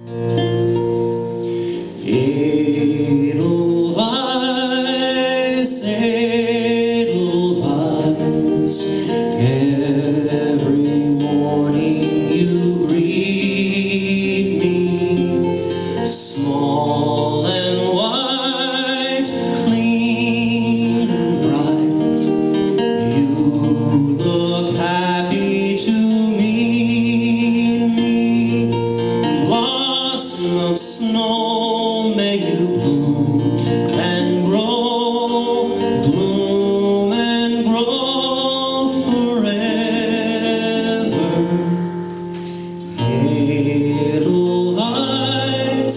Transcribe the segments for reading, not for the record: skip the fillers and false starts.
Edelweiss, Edelweiss, every morning you greet me, small and white, clean and bright. You look happy to meet me. Blossom of snow, may you bloom and grow forever. Edelweiss,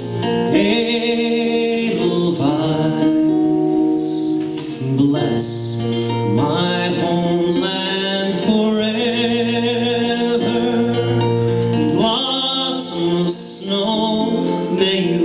Edelweiss, bless my homeland forever. Blossom of snow, may you